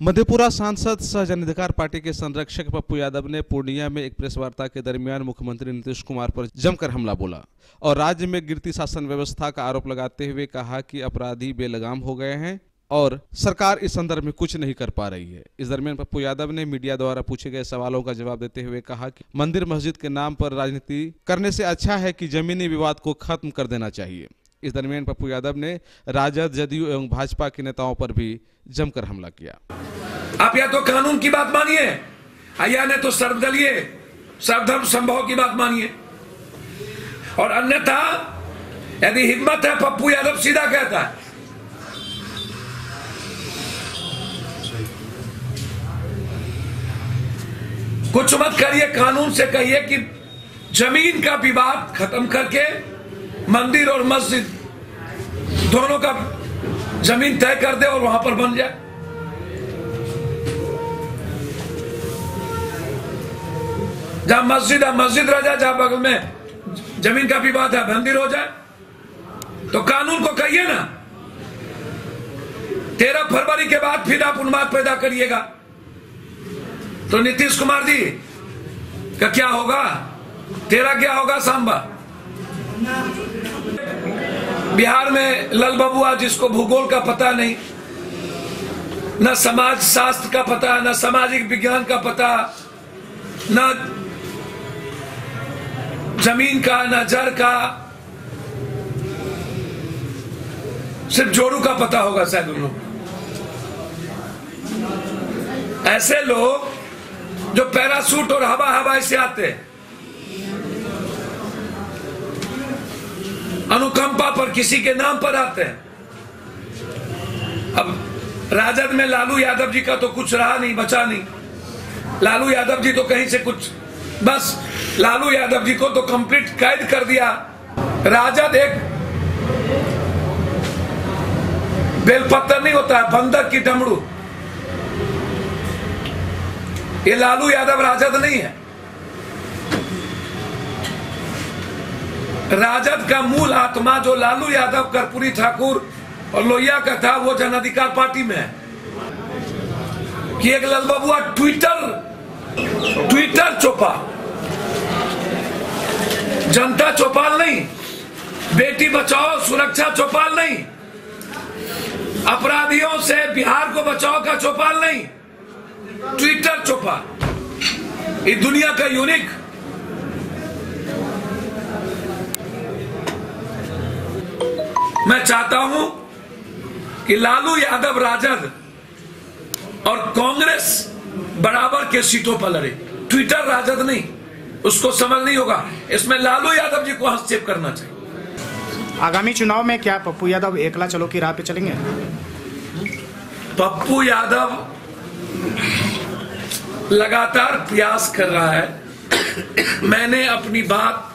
मधेपुरा सांसद सह जन अधिकार पार्टी के संरक्षक पप्पू यादव ने पूर्णिया में एक प्रेस वार्ता के दरमियान मुख्यमंत्री नीतीश कुमार पर जमकर हमला बोला और राज्य में गिरती शासन व्यवस्था का आरोप लगाते हुए कहा कि अपराधी बेलगाम हो गए हैं और सरकार इस संदर्भ में कुछ नहीं कर पा रही है। इस दरमियान पप्पू यादव ने मीडिया द्वारा पूछे गए सवालों का जवाब देते हुए कहा कि मंदिर मस्जिद के नाम पर राजनीति करने से अच्छा है कि जमीनी विवाद को खत्म कर देना चाहिए। इस दरमियान पप्पू यादव ने राजद, जदयू एवं भाजपा के नेताओं पर भी जमकर हमला किया। आप या तो कानून की बात मानिए या ने तो सर्वदलीय सर्वधर्म संभव की बात मानिए, और अन्यथा यदि हिम्मत है पप्पू यादव सीधा कहता है कुछ मत करिए, कानून से कहिए कि जमीन का विवाद खत्म करके मंदिर और मस्जिद दोनों का जमीन तय कर दे और वहां पर बन जाए। जहां मस्जिद है मस्जिद रह जाए, जहां बगल में जमीन का विवाद है मंदिर हो जाए। तो कानून को कहिए ना। 13 फरवरी के बाद फिर आप उन्माद पैदा करिएगा तो नीतीश कुमार जी का क्या होगा, तेरा क्या होगा सांबा। बिहार में लल बबुआ जिसको भूगोल का पता नहीं, न समाज शास्त्र का पता, न सामाजिक विज्ञान का पता, न जमीन का, न जड़ का, सिर्फ जोड़ू का पता होगा शायद उन लोग। ऐसे लोग जो पैरासूट और हवाई से आते हैं, अनुकंपा पर किसी के नाम पर आते हैं। अब राजद में लालू यादव जी का तो कुछ रहा नहीं, बचा नहीं। लालू यादव जी तो कहीं से कुछ, बस लालू यादव जी को तो कंप्लीट कैद कर दिया। राजद एक बेलपत्तर नहीं होता है, बंदर की डमरू। ये लालू यादव राजद नहीं है। राजद का मूल आत्मा जो लालू यादव, कर्पूरी ठाकुर और लोहिया का था, वो जन अधिकार पार्टी में है। कि एक लल बबुआ ट्विटर चौपा, जनता चौपाल नहीं, बेटी बचाओ सुरक्षा चौपाल नहीं, अपराधियों से बिहार को बचाओ का चौपाल नहीं, ट्विटर चौपाल। इस दुनिया का यूनिक। मैं चाहता हूं कि लालू यादव राजद और कांग्रेस बराबर के सीटों पर लड़े, ट्विटर राजद नहीं। उसको समझ नहीं होगा, इसमें लालू यादव जी को हस्तक्षेप करना चाहिए। आगामी चुनाव में क्या पप्पू यादव एकला चलो की राह पे चलेंगे? पप्पू यादव लगातार प्रयास कर रहा है। मैंने अपनी बात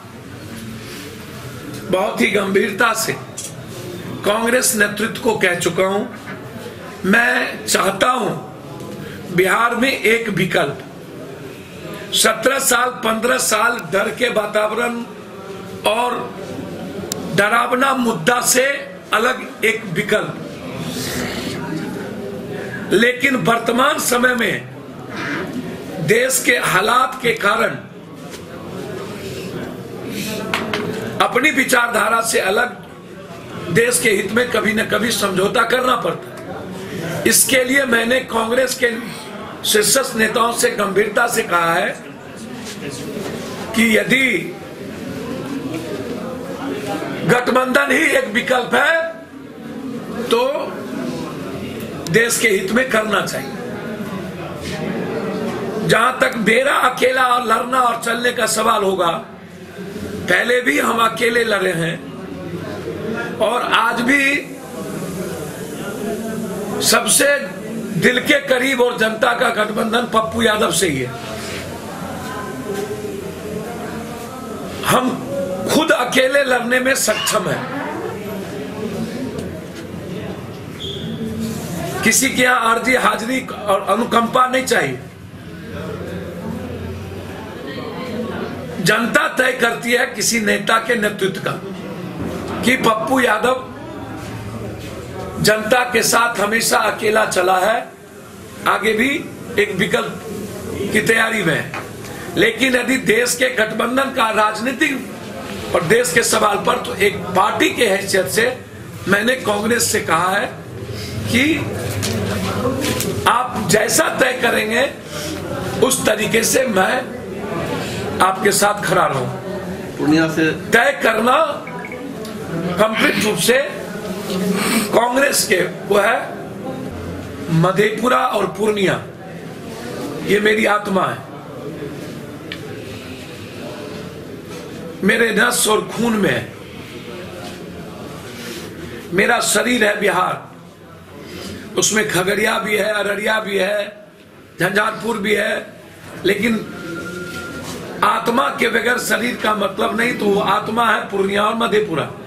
बहुत ही गंभीरता से कांग्रेस नेतृत्व को कह चुका हूं। मैं चाहता हूं बिहार में एक विकल्प, 17 साल 15 साल डर के वातावरण और डरावना मुद्दा से अलग एक विकल्प। लेकिन वर्तमान समय में देश के हालात के कारण अपनी विचारधारा से अलग देश के हित में कभी न कभी समझौता करना पड़ता है। इसके लिए मैंने कांग्रेस के शीर्षस्थ नेताओं से गंभीरता से कहा है कि यदि गठबंधन ही एक विकल्प है तो देश के हित में करना चाहिए। जहां तक मेरा अकेला और लड़ना और चलने का सवाल होगा, पहले भी हम अकेले लड़े हैं और आज भी सबसे दिल के करीब और जनता का गठबंधन पप्पू यादव से ही है। हम खुद अकेले लड़ने में सक्षम हैं। किसी के यहां आरजी हाजिरी और अनुकंपा नहीं चाहिए। जनता तय करती है किसी नेता के नेतृत्व का कि पप्पू यादव जनता के साथ हमेशा अकेला चला है आगे भी एक विकल्प की तैयारी में है। लेकिन यदि देश के गठबंधन का राजनीतिक और देश के सवाल पर, तो एक पार्टी के हैसियत से मैंने कांग्रेस से कहा है कि आप जैसा तय करेंगे उस तरीके से मैं आपके साथ खड़ा रहूं। पूर्णिया से तय करना कंप्लीट रूप से कांग्रेस के वो है मधेपुरा और पूर्णिया, ये मेरी आत्मा है, मेरे नस और खून में है। मेरा शरीर है बिहार, उसमें खगड़िया भी है, अररिया भी है, झंझारपुर भी है, लेकिन आत्मा के बगैर शरीर का मतलब नहीं, तो वो आत्मा है पूर्णिया और मधेपुरा।